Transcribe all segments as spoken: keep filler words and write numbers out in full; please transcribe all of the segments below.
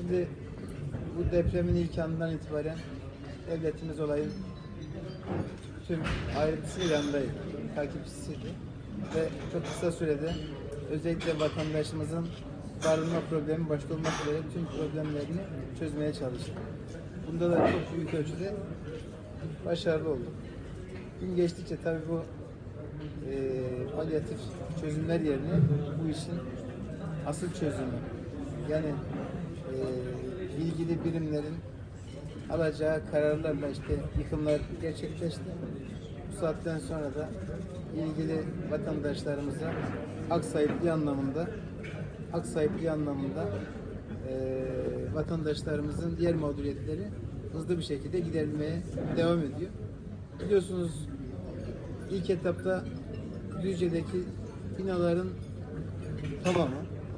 Şimdi bu depremin ilk anından itibaren devletimiz olayın tüm ayrıntısıyla yanındaydı, takipçisiydi ve çok kısa sürede özellikle vatandaşımızın barınma problemi başta olmak üzere tüm problemlerini çözmeye çalıştı. Bunda da çok büyük ölçüde başarılı olduk. Gün geçtikçe tabii bu e, palyatif çözümler yerine bu işin asıl çözümü, yani e, ilgili birimlerin alacağı kararlarla işte yıkımlar gerçekleşti. Bu saatten sonra da ilgili vatandaşlarımıza hak sahipliği anlamında hak sahipliği anlamında e, vatandaşlarımızın diğer mağduriyetleri hızlı bir şekilde giderilmeye devam ediyor. Biliyorsunuz ilk etapta Düzce'deki binaların tamamı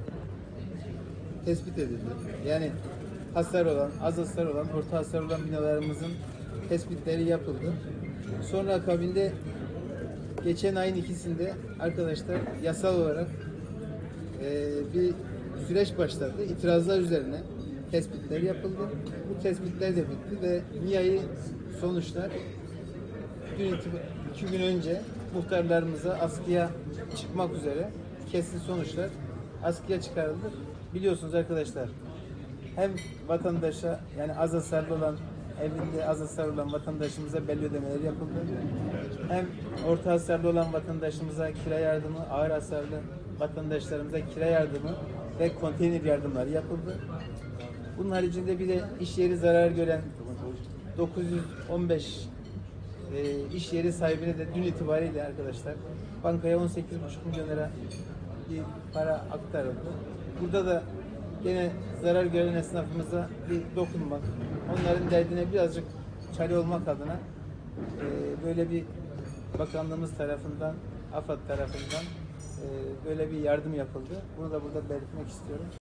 tespit edildi. Yani hasar olan, az hasar olan, orta hasar olan binalarımızın tespitleri yapıldı. Sonra akabinde geçen ayın ikisinde arkadaşlar yasal olarak e, bir süreç başladı. İtirazlar üzerine tespitler yapıldı. Bu tespitler de bitti ve nihai sonuçlar dün iki gün önce muhtarlarımıza askıya çıkmak üzere kesin sonuçlar askıya çıkarıldı. Biliyorsunuz arkadaşlar, hem vatandaşa, yani az hasarlı olan, evinde az hasarlı olan vatandaşımıza belli ödemeler yapıldı. Hem orta hasarlı olan vatandaşımıza kira yardımı, ağır hasarlı vatandaşlarımıza kira yardımı ve konteyner yardımları yapıldı. Bunun haricinde bir de iş yeri zarar gören dokuz yüz on beş e, iş yeri sahibine de dün itibariyle arkadaşlar bankaya on sekiz buçuk milyon lira bir para aktarıldı. Burada da yine zarar gören esnafımıza bir dokunmak, onların derdine birazcık çare olmak adına e, böyle bir bakanlığımız tarafından, AFAD tarafından e, böyle bir yardım yapıldı. Bunu da burada belirtmek istiyorum.